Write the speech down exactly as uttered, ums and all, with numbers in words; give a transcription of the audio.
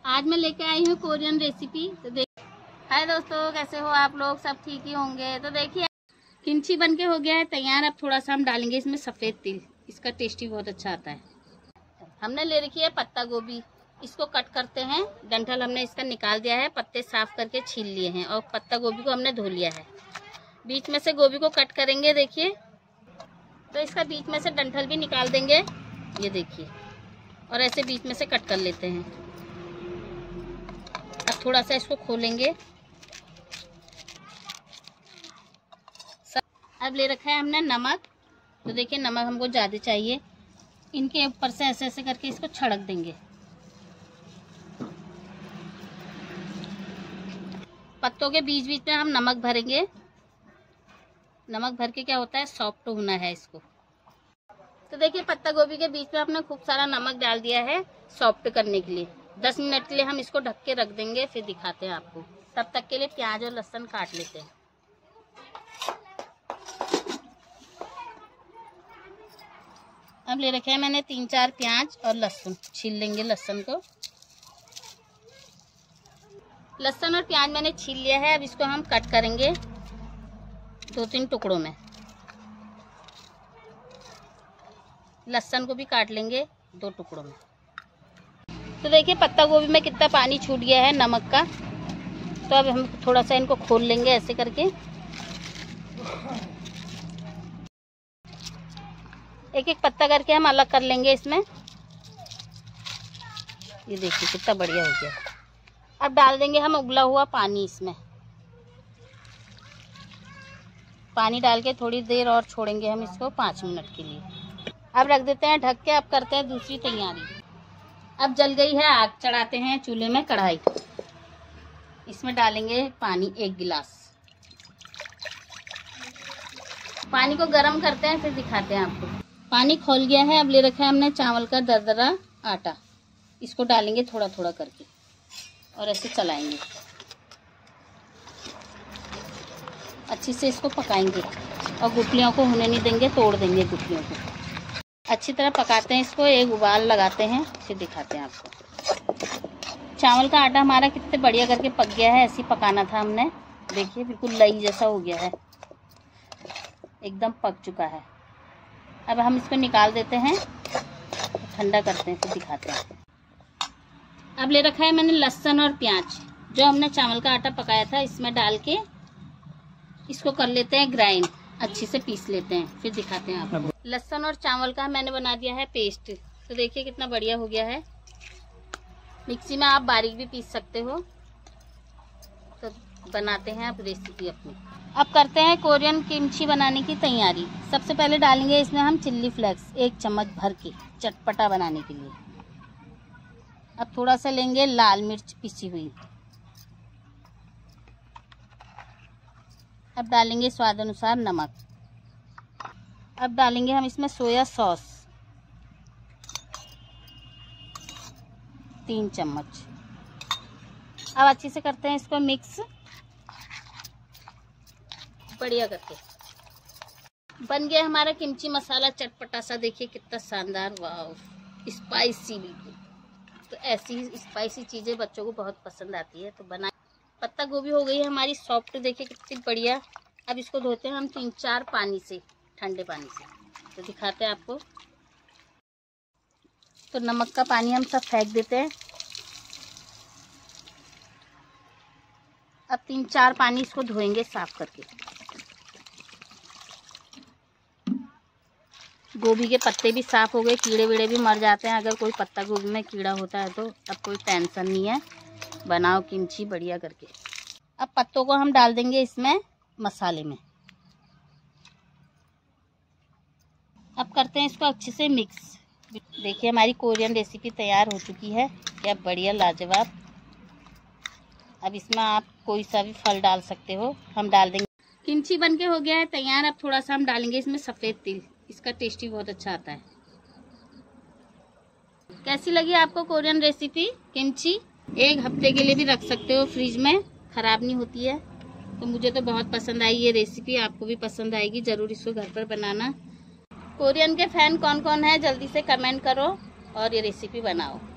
आज मैं लेके आई हूँ कोरियन रेसिपी। तो देख, हाय दोस्तों, कैसे हो आप लोग? सब ठीक ही होंगे। तो देखिए, किमची बनके हो गया है तैयार। अब थोड़ा सा हम डालेंगे इसमें सफेद तिल, इसका टेस्टी बहुत अच्छा आता है। हमने ले रखी है पत्ता गोभी, इसको कट करते हैं। डंठल हमने इसका निकाल दिया है, पत्ते साफ करके छील लिए हैं और पत्ता गोभी को हमने धो लिया है। बीच में से गोभी को कट करेंगे। देखिए, तो इसका बीच में से डंठल भी निकाल देंगे, ये देखिए, और ऐसे बीच में से कट कर लेते हैं। अब थोड़ा सा इसको खोलेंगे। अब ले रखा है हमने नमक। तो देखिए, नमक हमको ज़्यादा चाहिए। इनके ऊपर से ऐसे ऐसे करके इसको छड़क देंगे। पत्तों के बीच बीच में हम नमक भरेंगे। नमक भर के क्या होता है, सॉफ्ट होना है इसको। तो देखिए, पत्ता गोभी के बीच में हमने खूब सारा नमक डाल दिया है सॉफ्ट करने के लिए। दस मिनट के लिए हम इसको ढक के रख देंगे, फिर दिखाते हैं आपको। तब तक के लिए प्याज और लहसुन काट लेते हैं। अब ले रखे हैं मैंने तीन चार प्याज और लहसुन, छील लेंगे लहसुन को। लहसुन और प्याज मैंने छील लिया है। अब इसको हम कट करेंगे दो तीन टुकड़ों में। लहसुन को भी काट लेंगे दो टुकड़ों में। तो देखिए, पत्ता गोभी में कितना पानी छूट गया है नमक का। तो अब हम थोड़ा सा इनको खोल लेंगे ऐसे करके। एक एक पत्ता करके हम अलग कर लेंगे इसमें। ये देखिए कितना बढ़िया हो गया। अब डाल देंगे हम उबला हुआ पानी इसमें। पानी डाल के थोड़ी देर और छोड़ेंगे हम इसको पाँच मिनट के लिए। अब रख देते हैं ढक के। अब करते हैं दूसरी तैयारी। अब जल गई है आग, चढ़ाते हैं चूल्हे में कढ़ाई। इसमें डालेंगे पानी एक गिलास। पानी को गर्म करते हैं, फिर दिखाते हैं आपको। पानी खौल गया है। अब ले रखा है हमने चावल का दरदरा आटा। इसको डालेंगे थोड़ा थोड़ा करके और ऐसे चलाएंगे। अच्छी से इसको पकाएंगे और गुठलियों को होने नहीं देंगे, तोड़ देंगे गुठलियों को। अच्छी तरह पकाते हैं इसको, एक उबाल लगाते हैं, फिर दिखाते हैं आपको। चावल का आटा हमारा कितने बढ़िया करके पक गया है। ऐसे ही पकाना था हमने। देखिए, बिल्कुल लई जैसा हो गया है, एकदम पक चुका है। अब हम इसको निकाल देते हैं, ठंडा करते हैं, फिर दिखाते हैं। अब ले रखा है मैंने लहसुन और प्याज, जो हमने चावल का आटा पकाया था, इसमें डाल के इसको कर लेते हैं ग्राइंड। अच्छी से पीस लेते हैं, फिर दिखाते हैं आपको। लहसुन और चावल का मैंने बना दिया है पेस्ट। तो देखिए कितना बढ़िया हो गया है। मिक्सी में आप बारीक भी पीस सकते हो। तो बनाते हैं अब रेसिपी अपनी। अब करते हैं कोरियन किमची बनाने की तैयारी। सबसे पहले डालेंगे इसमें हम चिल्ली फ्लेक्स, एक चम्मच भर के, चटपटा बनाने के लिए। अब थोड़ा सा लेंगे लाल मिर्च पिसी हुई। अब डालेंगे स्वाद अनुसार नमक। अब डालेंगे हम इसमें सोया सॉस तीन चम्मच। अब अच्छे से करते हैं इसको मिक्स बढ़िया करके। बन गया हमारा किमची मसाला चटपटा सा। देखिए कितना शानदार, वाव, स्पाइसी बिल्कुल। तो ऐसी स्पाइसी चीज़ें बच्चों को बहुत पसंद आती है, तो बना। पत्ता गोभी हो गई है हमारी सॉफ्ट, देखिए कितनी बढ़िया। अब इसको धोते हैं हम तीन चार पानी से, ठंडे पानी से। तो दिखाते हैं आपको। तो नमक का पानी हम सब फेंक देते हैं। अब तीन चार पानी इसको धोएंगे साफ करके। गोभी के पत्ते भी साफ हो गए, कीड़े वीड़े भी मर जाते हैं। अगर कोई पत्ता गोभी में कीड़ा होता है तो अब कोई टेंशन नहीं है, बनाओ किमची बढ़िया करके। अब पत्तों को हम डाल देंगे इसमें मसाले में। अब करते हैं इसको अच्छे से मिक्स। देखिए, हमारी कोरियन रेसिपी तैयार हो चुकी है। क्या बढ़िया, लाजवाब। अब इसमें आप कोई सा भी फल डाल सकते हो, हम डाल देंगे। किमची बनके हो गया है तैयार। अब थोड़ा सा हम डालेंगे इसमें सफ़ेद तिल, इसका टेस्टी बहुत अच्छा आता है। कैसी लगी आपको कोरियन रेसिपी किमची? एक हफ्ते के लिए भी रख सकते हो फ्रिज में, ख़राब नहीं होती है। तो मुझे तो बहुत पसंद आई ये रेसिपी, आपको भी पसंद आएगी। ज़रूर इसको घर पर बनाना। कोरियन के फैन कौन कौन है, जल्दी से कमेंट करो और ये रेसिपी बनाओ।